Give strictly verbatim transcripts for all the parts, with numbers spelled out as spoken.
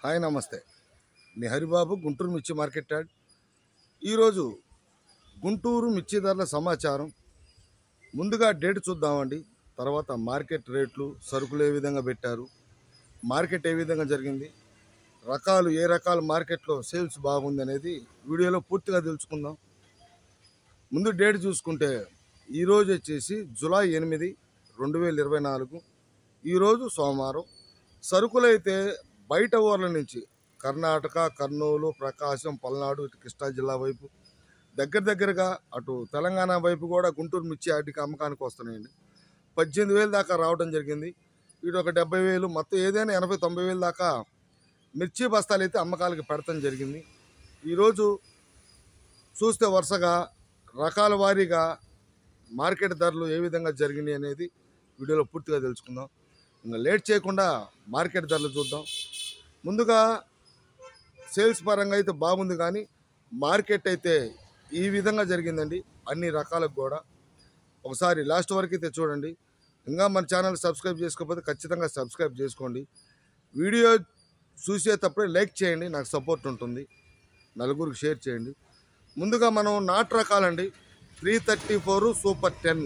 Hi నమస్తే. మీ హరిబాబు గుంటూరు మిర్చి market yard. ఈరోజు గుంటూరు మిర్చి ధరల సమాచారం. ముందుగా డేట్ చూద్దామండి. తర్వాత మార్కెట్ రేట్లు, సరుకులు ఏ విధంగా పెట్టారు, మార్కెట్ ఏ విధంగా జరిగింది, రకాలు ఏ రకాల మార్కెట్లో సేల్స్ బాగుంది అనేది వీడియోలో పూర్తిగా తెలుసుకుందాం. ముందు డేట్ చూసుకుంటే ఈరోజు వచ్చేసి జూలై ఎనిమిది రెండు వేల ఇరవై నాలుగు ఈరోజు సోమవారం. సరుకులు అయితే బయట ఊర్ల నుంచి కర్ణాటక, కర్నూలు, ప్రకాశం, పల్నాడు, ఇటు కృష్ణా జిల్లా వైపు దగ్గర దగ్గరగా అటు తెలంగాణ వైపు కూడా గుంటూరు మిర్చి ఆటికి అమ్మకానికి వస్తున్నాయండి. పద్దెనిమిది వేలు దాకా రావడం జరిగింది. ఇటు ఒక డెబ్బై వేలు మొత్తం ఏదైనా ఎనభై తొంభై వేలు దాకా మిర్చి బస్తాలు అయితే అమ్మకాలకి పెడతాం జరిగింది. ఈరోజు చూస్తే వరుసగా రకాల వారీగా మార్కెట్ ధరలు ఏ విధంగా జరిగినాయి అనేది వీడియోలో పూర్తిగా తెలుసుకుందాం. ఇంకా లేట్ చేయకుండా మార్కెట్ ధరలు చూద్దాం. ముందుగా సేల్స్ పరంగా అయితే బాగుంది, కానీ మార్కెట్ అయితే ఈ విధంగా జరిగిందండి. అన్ని రకాలకు కూడా ఒకసారి లాస్ట్ వరకు అయితే చూడండి. ఇంకా మన ఛానల్ సబ్స్క్రైబ్ చేసుకోకపోతే ఖచ్చితంగా సబ్స్క్రైబ్ చేసుకోండి. వీడియో చూసేటప్పుడే లైక్ చేయండి, నాకు సపోర్ట్ ఉంటుంది. నలుగురికి షేర్ చేయండి. ముందుగా మనం నాటు రకాలండి. Three thirty four super ten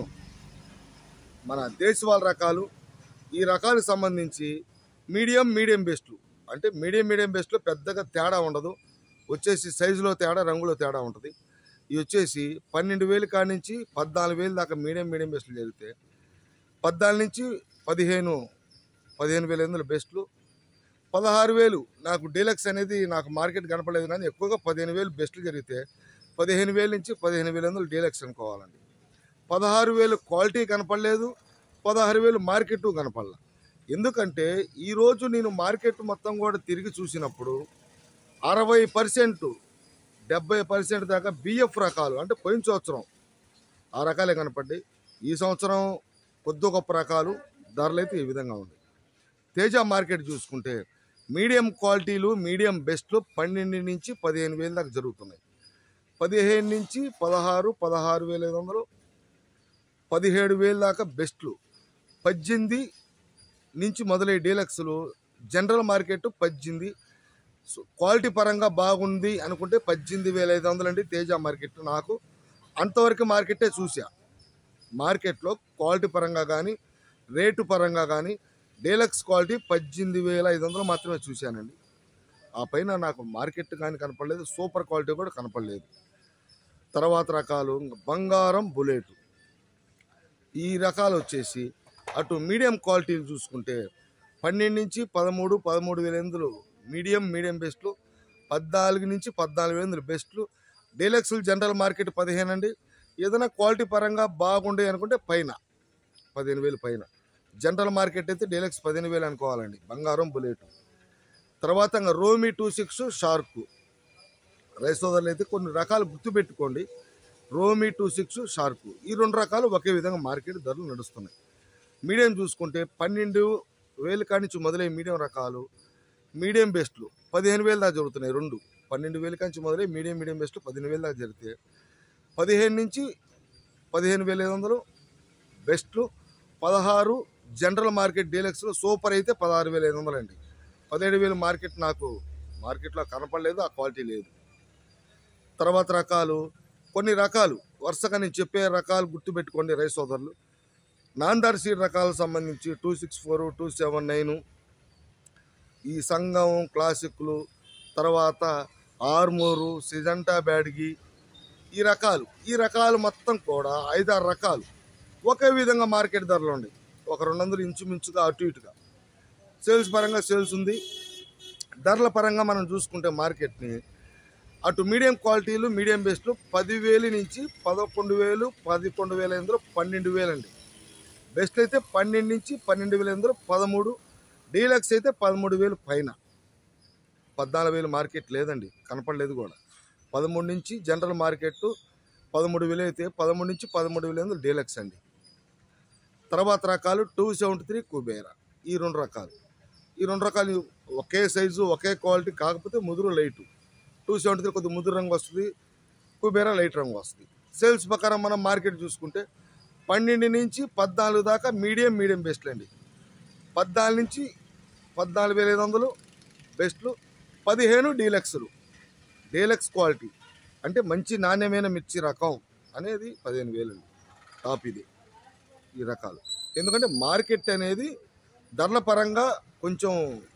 మన దేశవాళ రకాలు. ఈ రకాలకు సంబంధించి మీడియం మీడియం బెస్ట్లు, అంటే మీడియం మీడియం బెస్ట్లో పెద్దగా తేడా ఉండదు. వచ్చేసి సైజులో తేడా, రంగులో తేడా ఉంటుంది. ఇవి వచ్చేసి పన్నెండు వేలు కాడి నుంచి పద్నాలుగు వేలు దాకా మీడియం మీడియం బెస్ట్లు జరిగితే, పద్నాలుగు నుంచి పదిహేను పదిహేను వేల ఎనిమిది బెస్ట్లు, పదహారు వేలు నాకు డీలక్స్ అనేది నాకు మార్కెట్ కనపడలేదు, కానీ ఎక్కువగా పదిహేను వేలు బెస్ట్లు జరిగితే పదిహేను వేల నుంచి పదిహేను వేల ఎనిమిది డీలక్స్ అనుకోవాలండి. పదహారు వేలు క్వాలిటీ కనపడలేదు, పదహారు వేలు మార్కెట్ కనపడలేదు. ఎందుకంటే ఈరోజు నేను మార్కెట్ మొత్తం కూడా తిరిగి చూసినప్పుడు అరవై పర్సెంట్ డెబ్బై పర్సెంట్ దాకా బిఎఫ్ రకాలు, అంటే పోయిన సంవత్సరం ఆ రకాలే కనపడ్డాయి. ఈ సంవత్సరం కొద్ది గొప్ప రకాలు ధరలు అయితే ఈ విధంగా ఉంది. తేజ మార్కెట్ చూసుకుంటే మీడియం క్వాలిటీలు, మీడియం బెస్ట్లు పన్నెండు నుంచి పదిహేను వేలు దాకా జరుగుతున్నాయి. పదిహేను నుంచి పదహారు పదహారు వేల ఐదు వందలు పదిహేడు వేలు దాకా బెస్ట్లు. పద్దెనిమిది నుంచి మొదలై డీలక్స్లు. జనరల్ మార్కెట్ పద్దెనిమిది. క్వాలిటీ పరంగా బాగుంది అనుకుంటే పద్దెనిమిది వేల ఐదు వందలు అండి తేజ మార్కెట్. నాకు అంతవరకు మార్కెటే చూసా. మార్కెట్లో క్వాలిటీ పరంగా కానీ రేటు పరంగా కానీ డీలక్స్ క్వాలిటీ పద్దెనిమిది వేల ఐదు వందలు మాత్రమే చూశానండి. ఆ పైన నాకు మార్కెట్ కానీ కనపడలేదు, సూపర్ క్వాలిటీ కూడా కనపడలేదు. తర్వాత రకాలు బంగారం, బుల్లెట్. ఈ రకాలు వచ్చేసి అటు మీడియం క్వాలిటీలు చూసుకుంటే పన్నెండు నుంచి పదమూడు పదమూడు వేల ఎనిమిదిలు మీడియం మీడియం బెస్ట్లు, పద్నాలుగు నుంచి పద్నాలుగు వేల ఎనిమిది బెస్ట్లు. డీలక్స్లు జనరల్ మార్కెట్ పదిహేను అండి. ఏదైనా క్వాలిటీ పరంగా బాగుండే అనుకుంటే పైన పదిహేను వేలు పైన. జనరల్ మార్కెట్ అయితే డీలక్స్ పదిహేను వేలు అనుకోవాలండి. బంగారం, బుల్లెట్. తర్వాత ఇంకా రోమి టూ సిక్స్ షార్క్. రైస్ సోదరులు అయితే కొన్ని రకాలు గుర్తుపెట్టుకోండి. రోమి టూ సిక్స్ షార్క్, ఈ రెండు రకాలు ఒకే విధంగా మార్కెట్ ధరలు నడుస్తున్నాయి. మీడియం చూసుకుంటే పన్నెండు వేలు కాడి నుంచి మొదలై మీడియం రకాలు, మీడియం బెస్ట్లు పదిహేను వేలు దాకా జరుగుతున్నాయి. రెండు పన్నెండు వేలు కాడి నుంచి మొదలై మీడియం మీడియం బెస్ట్లు పదిహేను వేలు దాకా జరిగితే, పదిహేను నుంచి పదిహేను వేల ఐదు వందలు బెస్ట్లు, పదహారు జనరల్ మార్కెట్ డీలక్స్లో. సూపర్ అయితే పదహారు వేల ఐదు వందలు అండి. పదిహేడు వేలు మార్కెట్ నాకు మార్కెట్లో కనపడలేదు, ఆ క్వాలిటీ లేదు. తర్వాత రకాలు కొన్ని రకాలు వరుసగా నేను చెప్పే రకాలు గుర్తుపెట్టుకోండి రైస్ సోదరులు. నాందార్ సీడ్ రకాలకు సంబంధించి two six four two seven nine ఈ సంగం క్లాసిక్లు, తర్వాత ఆర్మూరు, సిజంటా బ్యాడ్గి, ఈ రకాలు ఈ రకాలు మొత్తం కూడా ఐదారు రకాలు ఒకే విధంగా మార్కెట్ ధరలు ఉన్నాయి. ఒక రెండు వందలు ఇంచుమించుగా అటు ఇటుగా సేల్స్ పరంగా సేల్స్ ఉంది. ధరల పరంగా మనం చూసుకుంటే మార్కెట్ని అటు మీడియం క్వాలిటీలు మీడియం బెస్ట్లు పదివేలు నుంచి పదకొండు వేలు పదకొండు వేల ఎనిమిదిలో పన్నెండు వేలు అండి. బెస్ట్ అయితే పన్నెండు నుంచి పన్నెండు వేల ఎనిమిదిలో పదమూడు. డీలక్స్ అయితే పదమూడు వేలు పైన. పద్నాలుగు వేలు మార్కెట్ లేదండి, కనపడలేదు కూడా. పదమూడు నుంచి జనరల్ మార్కెట్ పదమూడు వేలు అయితే పదమూడు నుంచి పదమూడు వేల ఎనిమిది డీలక్స్ అండి. తర్వాత రకాలు టూ సెవెంటీ త్రీ కుబేరా. ఈ రెండు రకాలు ఈ రెండు రకాలు ఒకే సైజు ఒకే క్వాలిటీ, కాకపోతే ముదురు లైటు. టూ సెవెంటీ త్రీ కొద్దిగా ముదురు రంగు వస్తుంది, కుబేరా లైట్ రంగు వస్తుంది. సేల్స్ ప్రకారం మనం మార్కెట్ చూసుకుంటే పన్నెండు నుంచి పద్నాలుగు దాకా మీడియం మీడియం బెస్ట్లు అండి. పద్నాలుగు నుంచి పద్నాలుగు వేల ఐదు వందలు బెస్ట్లు, పదిహేను డీలక్స్లు, డీలక్స్ క్వాలిటీ అంటే మంచి నాణ్యమైన మిర్చి రకం అనేది పదిహేను వేలు టాప్ ఇది ఈ రకాలు. ఎందుకంటే మార్కెట్ అనేది ధరల పరంగా కొంచెం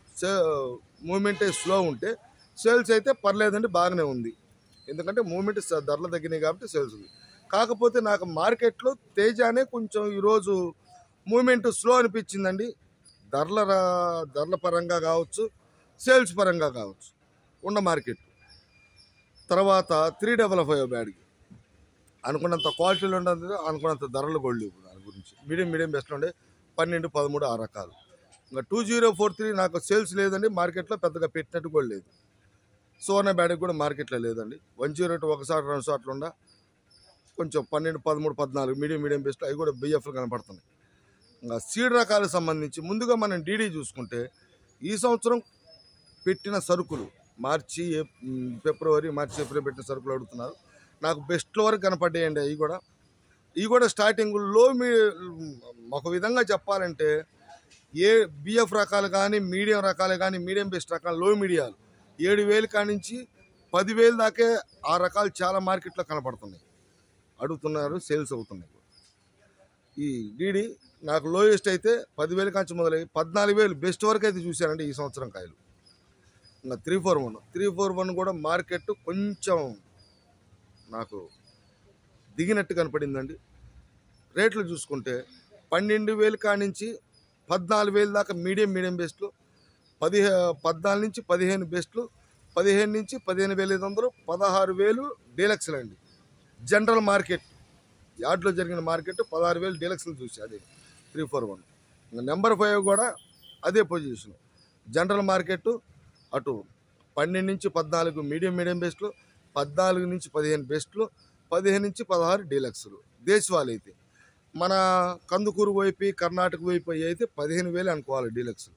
మూమెంట్ స్లో ఉంటే సేల్స్ అయితే పర్లేదండి, బాగానే ఉంది. ఎందుకంటే మూమెంట్ ధరలు తగ్గినాయి కాబట్టి సేల్స్ ఉంది. కాకపోతే నాకు మార్కెట్లో తేజానే కొంచెం ఈరోజు మూమెంట్ స్లో అనిపించిందండి. ధరల ధరల పరంగా కావచ్చు, సేల్స్ పరంగా కావచ్చు ఉన్న మార్కెట్. తర్వాత త్రీ డబల్ ఫైవ్ బ్యాడ్కి అనుకున్నంత క్వాలిటీలు ఉండదు, అనుకున్నంత ధరలు కూడా లేవు. దాని గురించి మీడియం మీడియం బెస్ట్లో ఉండే పన్నెండు పదమూడు ఆ రకాలు. ఇంకా టూ జీరో ఫోర్ త్రీ నాకు సేల్స్ లేదండి, మార్కెట్లో పెద్దగా పెట్టినట్టు కూడా లేదు. సోనా బ్యాడ్కి కూడా మార్కెట్లో లేదండి. వన్ జీరో టూ ఒకసారి రెండు సార్లు ఉండ కొంచెం పన్నెండు పదమూడు పద్నాలుగు మీడియం మీడియం బెస్ట్లో అవి కూడా బిఎఫ్లు కనపడుతున్నాయి. ఇంకా సీడ్ రకాలకు సంబంధించి ముందుగా మనం డీడీ చూసుకుంటే ఈ సంవత్సరం పెట్టిన సరుకులు మార్చి ఫిబ్రవరి మార్చి ఏప్రిల్ పెట్టిన సరుకులు అడుగుతున్నారు. నాకు బెస్ట్లో వరకు కనపడ్డాయండి. అవి కూడా ఇవి కూడా స్టార్టింగ్లో మీ ఒక విధంగా చెప్పాలంటే ఏ బిఎఫ్ రకాలు కానీ మీడియం రకాలు కానీ మీడియం బెస్ట్ రకాలు లో మీడియాలు ఏడు వేలు కానించి పదివేలు దాకే ఆ రకాలు చాలా మార్కెట్లో కనపడుతున్నాయి, అడుగుతున్నారు, సేల్స్ అవుతున్నాయి. ఈ డీడీ నాకు లోయెస్ట్ అయితే పదివేలు కాంచి మొదలై పద్నాలుగు వేలు బెస్ట్ వరకు అయితే చూశానండి ఈ సంవత్సరం కాయలు. ఇంకా three four one three four one కూడా మార్కెట్ కొంచెం నాకు దిగినట్టు కనపడిందండి. రేట్లు చూసుకుంటే పన్నెండు వేలు కానించి పద్నాలుగు వేలు దాకా మీడియం మీడియం బెస్ట్లు, పదిహే పద్నాలుగు నుంచి పదిహేను బెస్ట్లు, పదిహేను నుంచి పదిహేను వేల ఐదు వందలు, పదహారు వేలు డీలక్స్లు అండి. జనరల్ మార్కెట్ యార్డ్లో జరిగిన మార్కెట్ పదహారు వేలు డీలక్స్లు చూసి అదే త్రీ ఫోర్ వన్. ఇంకా నెంబర్ ఫైవ్ కూడా అదే పొజిషన్. జనరల్ మార్కెట్ అటు పన్నెండు నుంచి పద్నాలుగు మీడియం మీడియం బెస్ట్లు, పద్నాలుగు నుంచి పదిహేను బెస్ట్లు, పదిహేను నుంచి పదహారు డీలక్స్లు. దేశవాళీ అయితే మన కందుకూరు వైపు కర్ణాటక వైపు అయితే పదిహేను వేలు అనుకోవాలి డీలక్స్లు.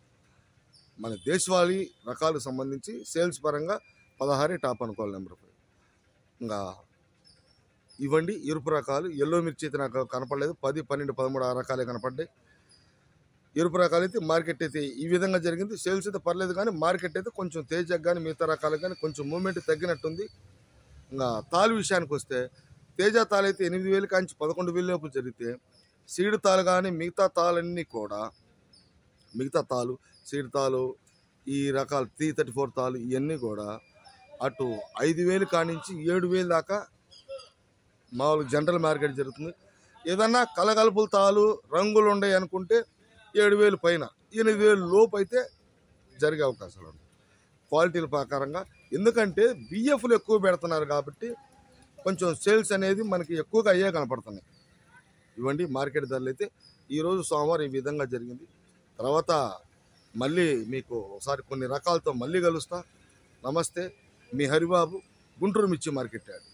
మన దేశవాళీ రకాలకు సంబంధించి సేల్స్ పరంగా పదహారే టాప్ అనుకోవాలి నెంబర్ ఫైవ్. ఇంకా ఇవ్వండి ఎరుపు రకాలు. ఎల్లో మిర్చి అయితే నాకు కనపడలేదు, పది పన్నెండు పదమూడు ఆ రకాలే కనపడ్డాయి. ఎరుపు రకాలు అయితే మార్కెట్ అయితే ఈ విధంగా జరిగింది. సేల్స్ అయితే పర్లేదు, కానీ మార్కెట్ అయితే కొంచెం తేజకు కానీ మిగతా రకాలకు కానీ కొంచెం మూమెంట్ తగ్గినట్టుంది. ఇంకా తాలు విషయానికి వస్తే తేజ తాలు అయితే ఎనిమిది వేలు కాంచి పదకొండు వేల లోపు జరిగితే సీడ్ తాలు కానీ మిగతా తాళన్నీ కూడా మిగతా తాలు సీడ్ తాలు ఈ రకాల త్రీ థర్టీ ఫోర్ తాలు ఇవన్నీ కూడా అటు ఐదు వేలు కానించి ఏడు వేలు దాకా మామూలు జనరల్ మార్కెట్ జరుగుతుంది. ఏదన్నా కలగలుపుల తాలు రంగులు ఉన్నాయి అనుకుంటే ఏడు వేలు పైన ఎనిమిది వేలు లోపు అయితే జరిగే అవకాశాలు ఉన్నాయి క్వాలిటీల ప్రకారంగా. ఎందుకంటే బిఎఫ్లు ఎక్కువ పెడుతున్నారు కాబట్టి కొంచెం సేల్స్ అనేది మనకి ఎక్కువగా అయ్యే కనపడుతున్నాయి. ఇవ్వండి మార్కెట్ ధరలు అయితే ఈరోజు సోమవారం ఈ విధంగా జరిగింది. తర్వాత మళ్ళీ మీకు ఒకసారి కొన్ని రకాలతో మళ్ళీ కలుస్తా. నమస్తే, మీ హరిబాబు, గుంటూరు మిర్చి మార్కెట్ యార్డ్.